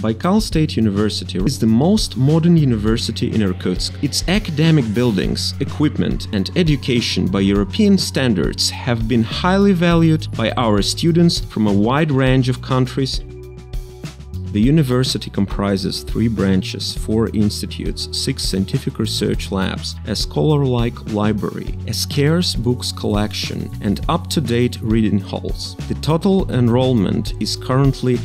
Baikal State University is the most modern university in Irkutsk. Its academic buildings, equipment, and education by European standards have been highly valued by our students from a wide range of countries. The university comprises 3 branches, 4 institutes, 6 scientific research labs, a scholar-like library, a scarce books collection, and up-to-date reading halls. The total enrollment is currently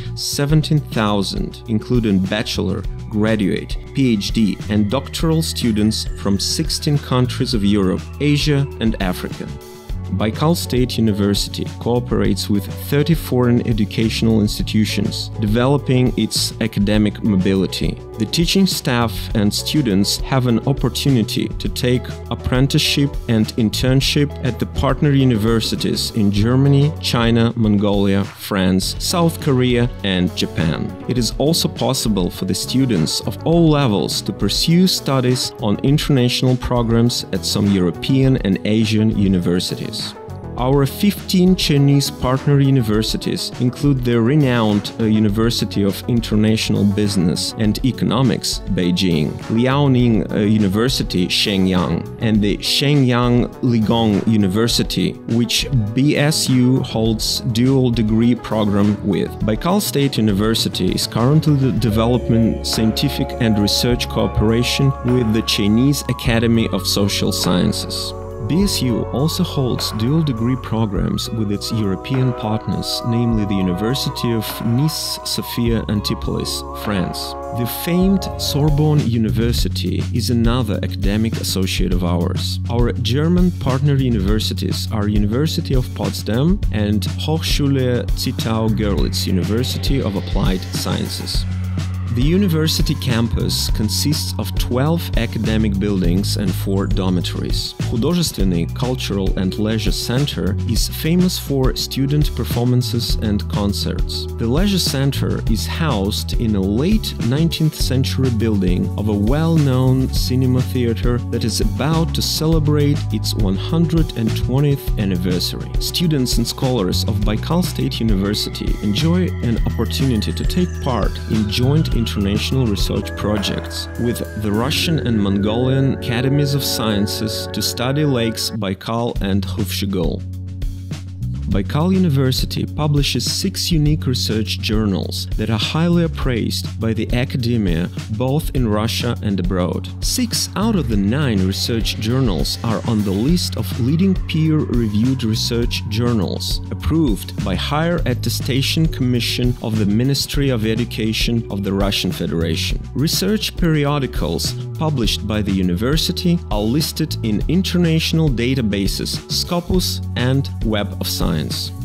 17,000, including bachelor, graduate, PhD, and doctoral students from 16 countries of Europe, Asia, and Africa. Baikal State University cooperates with 30 foreign educational institutions, developing its academic mobility. The teaching staff and students have an opportunity to take apprenticeship and internship at the partner universities in Germany, China, Mongolia, France, South Korea, and Japan. It is also possible for the students of all levels to pursue studies on international programs at some European and Asian universities. Our 15 Chinese partner universities include the renowned University of International Business and Economics, Beijing, Liaoning University, Shenyang, and the Shenyang Ligong University, which BSU holds dual degree program with. Baikal State University is currently developing scientific and research cooperation with the Chinese Academy of Social Sciences. BSU also holds dual degree programs with its European partners, namely the University of Nice Sophia Antipolis, France. The famed Sorbonne University is another academic associate of ours. Our German partner universities are University of Potsdam and Hochschule Zittau-Görlitz University of Applied Sciences. The university campus consists of 12 academic buildings and 4 dormitories. Художественный, Cultural and Leisure Center is famous for student performances and concerts. The Leisure Center is housed in a late 19th century building of a well-known cinema theater that is about to celebrate its 120th anniversary. Students and scholars of Baikal State University enjoy an opportunity to take part in joint international research projects with the Russian and Mongolian Academies of Sciences to study lakes Baikal and Khuvshchigol. Baikal University publishes 6 unique research journals that are highly appraised by the academia both in Russia and abroad. 6 out of the 9 research journals are on the list of leading peer-reviewed research journals, approved by Higher Attestation Commission of the Ministry of Education of the Russian Federation. Research periodicals published by the university are listed in international databases Scopus and Web of Science.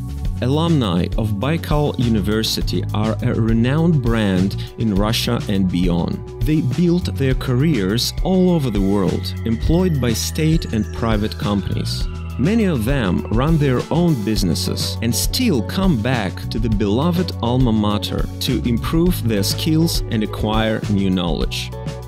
Alumni of Baikal University are a renowned brand in Russia and beyond. They built their careers all over the world, employed by state and private companies. Many of them run their own businesses and still come back to the beloved alma mater to improve their skills and acquire new knowledge.